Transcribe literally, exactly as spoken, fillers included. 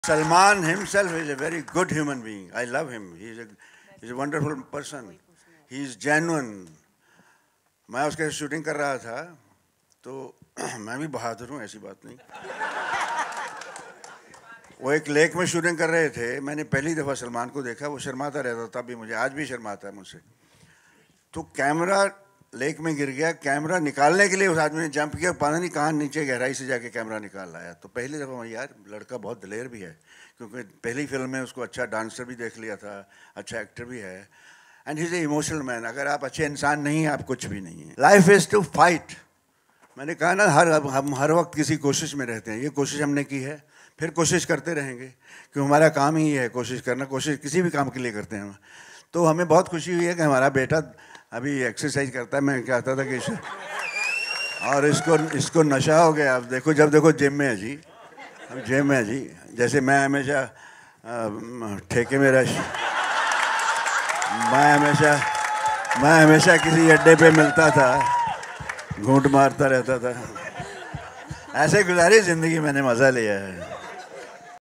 Salman himself is a very good human being. I love him. He is a, he's a wonderful person. He is genuine. मैं उसके shooting कर रहा था तो मैं भी बहादुर हूँ, ऐसी बात नहीं। वो एक लेक में शूटिंग कर रहे थे। मैंने पहली दफ़ा सलमान को देखा, वो शर्माता रहता था, तब भी मुझे आज भी शर्माता है मुझसे। तो कैमरा लेक में गिर गया, कैमरा निकालने के लिए उस आदमी ने जंप किया, पता नहीं कहाँ नीचे गहराई से जाके कैमरा निकाल लाया। तो पहली दफ़ा मैं, यार लड़का बहुत दिलेर भी है, क्योंकि पहली फिल्म में उसको अच्छा डांसर भी देख लिया था, अच्छा एक्टर भी है, and he is a emotional man. अगर आप अच्छे इंसान नहीं हैं, आप कुछ भी नहीं है। Life is to fight. मैंने कहा ना, हर हम हर वक्त किसी कोशिश में रहते हैं। ये कोशिश हमने की है, फिर कोशिश करते रहेंगे, क्योंकि हमारा काम ही है कोशिश करना। कोशिश किसी भी काम के लिए करते हैं। तो हमें बहुत खुशी हुई है कि हमारा बेटा अभी एक्सरसाइज करता है। मैं कहता था कि और इसको इसको नशा हो गया। अब देखो, जब देखो जिम में है जी, अब जिम में है जी। जैसे मैं हमेशा ठेके में रश मैं हमेशा मैं हमेशा किसी अड्डे पे मिलता था, घूंट मारता रहता था। ऐसे गुजारी ज़िंदगी, मैंने मज़ा लिया है।